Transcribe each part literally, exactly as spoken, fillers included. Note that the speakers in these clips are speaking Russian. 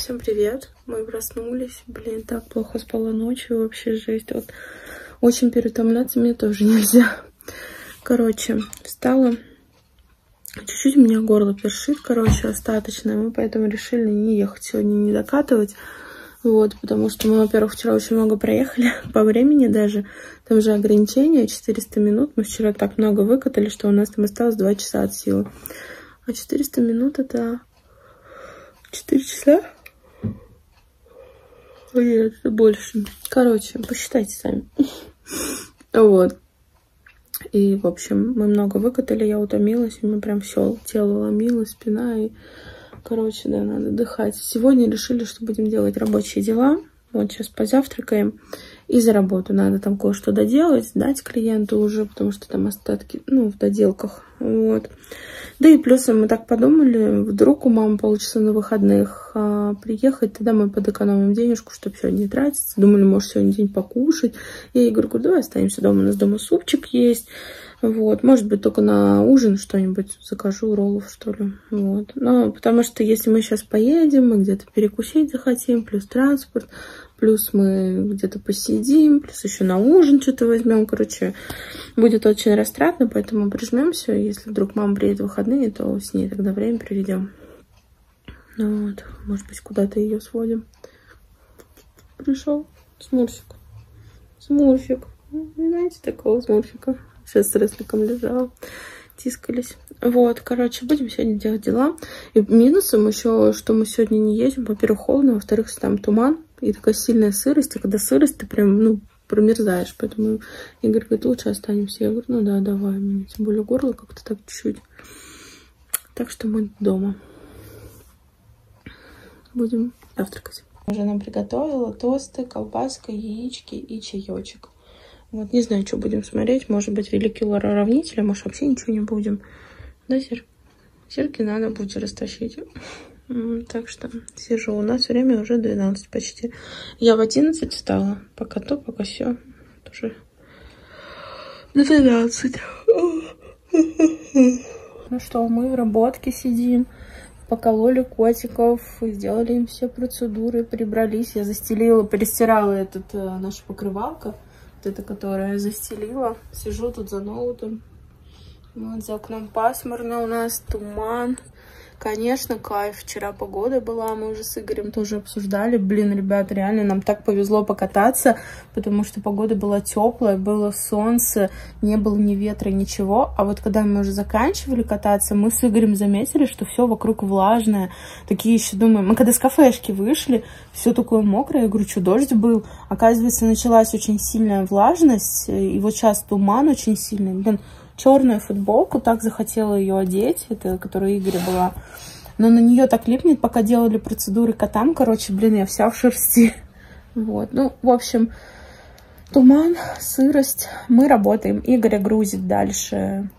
Всем привет! Мы проснулись. Блин, так плохо спала ночью, вообще жесть. Вот очень переутомляться мне тоже нельзя. Короче, встала. Чуть-чуть у меня горло першит, короче, остаточное. Мы поэтому решили не ехать сегодня, не докатывать. Вот, потому что мы, во-первых, вчера очень много проехали, по времени даже. Там же ограничение четыреста минут. Мы вчера так много выкатали, что у нас там осталось два часа от силы. А четыреста минут это четыре часа? Нет, это больше. Короче, посчитайте сами. Вот. И, в общем, мы много выкатали, я утомилась, у меня прям все, тело ломило, спина, и, короче, да, надо отдыхать. Сегодня решили, что будем делать рабочие дела. Вот сейчас позавтракаем и за работу. Надо там кое-что доделать, сдать клиенту уже, потому что там остатки, ну, в доделках. Вот. Да и плюсом мы так подумали, вдруг у мамы получится на выходных а, приехать, тогда мы подэкономим денежку, чтобы сегодня не тратиться. Думали, может, сегодня день покушать. Я ей говорю, давай останемся дома, у нас дома супчик есть. Вот, может быть, только на ужин что-нибудь закажу, роллов, что ли. Вот. Но потому что если мы сейчас поедем, мы где-то перекусить захотим, плюс транспорт, плюс мы где-то посидим, плюс еще на ужин что-то возьмем. Короче, будет очень растратно, поэтому прижмемся. Если вдруг мама приедет в выходные, то с ней тогда время проведем. Ну вот, может быть, куда-то ее сводим. Пришел Смурфик. Смурфик. Знаете такого Смурфика? Сейчас с Ресликом лежала, тискались. Вот, короче, будем сегодня делать дела. И минусом еще, что мы сегодня не едем. Во-первых, холодно, во-вторых, там туман и такая сильная сырость. И когда сырость, ты прям, ну, промерзаешь. Поэтому Игорь говорит, лучше останемся. Я говорю, ну да, давай. Мне тем более горло как-то так чуть-чуть. Так что мы дома. Будем завтракать. Уже нам приготовила тосты, колбаска, яички и чаечек. Вот, не знаю, что будем смотреть. Может быть, великий уравнитель, а может, вообще ничего не будем. Да, Сер? Серки надо будет растащить. Так что сижу. У нас время уже двенадцать почти. Я в одиннадцать встала. Пока то, пока все. Тоже двенадцать. Ну что, мы в работке сидим. Покололи котиков, сделали им все процедуры, прибрались. Я застелила, перестирала этот, наша покрывалка. Вот это, которая застелила. Сижу тут за ноутом. Вот за окном пасмурно у нас, туман. Конечно, кайф. Вчера погода была, мы уже с Игорем тоже обсуждали. Блин, ребят, реально нам так повезло покататься, потому что погода была теплая, было солнце, не было ни ветра, ничего. А вот когда мы уже заканчивали кататься, мы с Игорем заметили, что все вокруг влажное. Такие еще думаем, мы когда с кафешки вышли, все такое мокрое. Я говорю, что дождь был? Оказывается, началась очень сильная влажность, и вот сейчас туман очень сильный. Блин, черную футболку, так захотела ее одеть, это которая у Игоря была. Но на нее так липнет, пока делали процедуры котам. Короче, блин, я вся в шерсти. Вот, ну, в общем, туман, сырость. Мы работаем. Игоря грузит дальше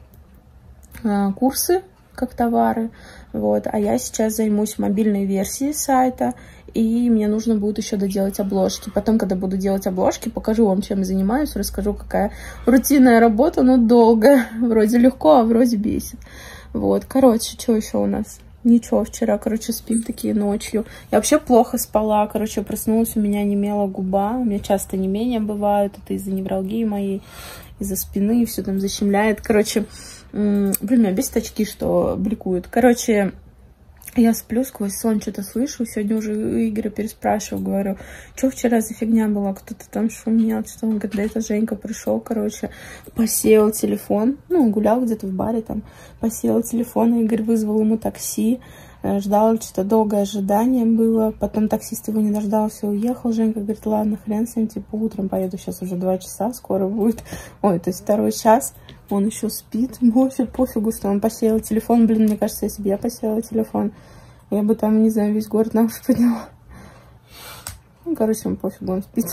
а, курсы, как товары. Вот, а я сейчас займусь мобильной версией сайта. И мне нужно будет еще доделать обложки. Потом, когда буду делать обложки, покажу вам, чем я занимаюсь, расскажу, какая рутинная работа, но долгая. Вроде легко, а вроде бесит. Вот, короче, что еще у нас? Ничего, вчера, короче, спим такие ночью. Я вообще плохо спала, короче, проснулась, у меня немела губа. У меня часто немения бывают, это из-за невралгии моей, из-за спины, все там защемляет. Короче, блин, меня бесит очки, что бликуют. Короче... Я сплю, сквозь сон что-то слышу. Сегодня уже у Игоря переспрашиваю, говорю, что вчера за фигня была? Кто-то там шумел, что он говорит, да это Женька пришел, короче, посеял телефон. Ну, гулял где-то в баре там, посеял телефон. Игорь вызвал ему такси. Ждал, что-то долгое ожидание было. Потом таксист его не дождался, уехал. Женька говорит, ладно, хрен с ним, типа, утром поеду, сейчас уже два часа, скоро будет. Ой, то есть второй час. Он еще спит. Вообще пофигу, что он посеял телефон. Блин, мне кажется, если бы я посеяла телефон, я бы там, не знаю, весь город на уши подняла. Ну, короче, он пофигу, он спит.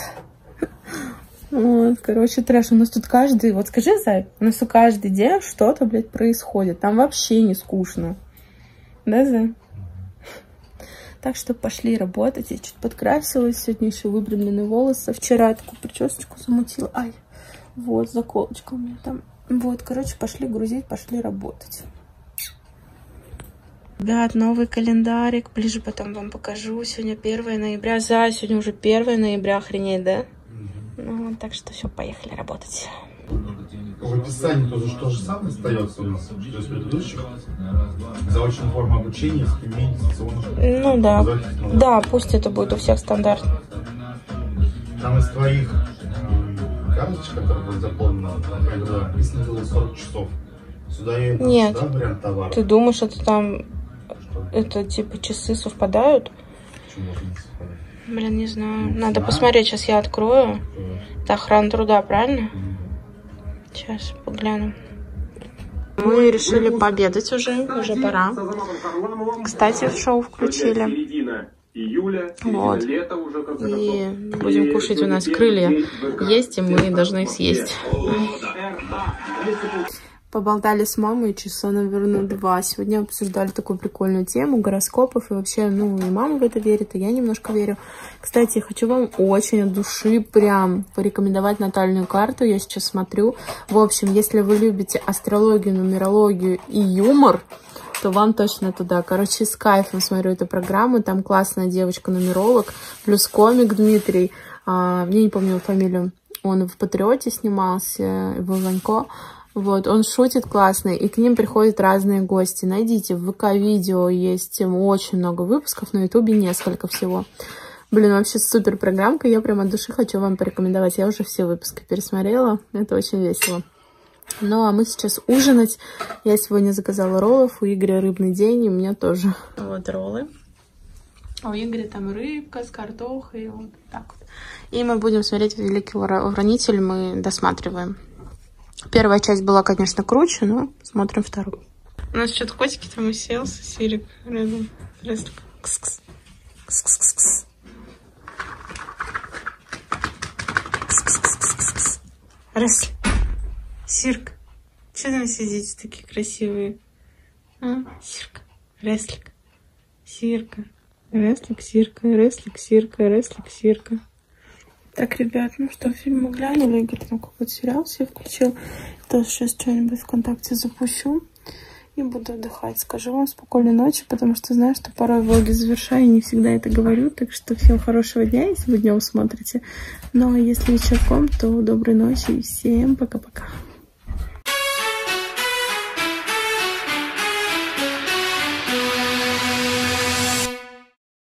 Вот, короче, трэш. У нас тут каждый... Вот скажи, Зай, у нас у каждый день что-то, блядь, происходит. Там вообще не скучно. Да, Зай? Так что пошли работать. Я чуть подкрасилась. Сегодня еще выпрямленные волосы. Вчера я такую причесочку замутила. Ай, вот, заколочка у меня там. Вот, короче, пошли грузить, пошли работать. Ребят, новый календарик. Ближе потом вам покажу. Сегодня первое ноября. За, сегодня уже первое ноября. Охренеть, да? Ну, так что все, поехали работать. В описании тоже что же самое остается у нас, что из предыдущих. Заочная форма обучения, имитационных. Ну да. Да, пусть это будет у всех стандартно. Там из твоих э, карточек, которые были заполнены, написано было сорок часов. Сюда я Нет. Сюда вариант товара. Ты думаешь, это там, что? Это типа часы совпадают? Почему можно не совпадать? Блин, не знаю. Не Надо знаю. посмотреть, сейчас я открою. Это охрана труда, правильно? Mm. Сейчас погляну. Мы решили пообедать уже, уже пора. Кстати, в шоу включили. Вот. И будем кушать, у нас крылья есть, и мы должны их съесть. Поболтали с мамой часа, наверное, два. Сегодня обсуждали такую прикольную тему гороскопов. И вообще, ну, и мама в это верит, и я немножко верю. Кстати, хочу вам очень от души прям порекомендовать натальную карту. Я сейчас смотрю. В общем, если вы любите астрологию, нумерологию и юмор, то вам точно туда. Короче, с кайфом смотрю эту программу. Там классная девочка-нумеролог, плюс комик Дмитрий. А, я не помню фамилию. Он в «Патриоте» снимался, в Иванько. Вот, он шутит классно, и к ним приходят разные гости. Найдите, в ВК-видео есть очень много выпусков, на Ютубе несколько всего. Блин, вообще супер программка, я прям от души хочу вам порекомендовать. Я уже все выпуски пересмотрела, это очень весело. Ну, а мы сейчас ужинать. Я сегодня заказала роллов, у Игоря рыбный день, и у меня тоже. Вот роллы. А у Игоря там рыбка с картохой, вот так вот. И мы будем смотреть «Великий уравнитель», мы досматриваем. Первая часть была, конечно, круче, но смотрим вторую. У нас что-то котики там уселся, Сирик рядом. Кс-кс. Кс-кс-кс-кс. Кс-кс-кс-кс-кс. Раз. Сирк. Что там сидите такие красивые? А? Сирка. Реслик. Сирка. Реслик, Сирка. Реслик, Сирка. Реслик, Сирка. Так, ребят, ну что, фильм мы глянули, Игорь там какой-то сериал себе включил. Тоже сейчас что-нибудь ВКонтакте запущу и буду отдыхать. Скажу вам спокойной ночи, потому что знаю, что порой влоги завершаю и не всегда это говорю. Так что всем хорошего дня, если вы днем смотрите. Ну а если вечерком, то доброй ночи и всем пока-пока.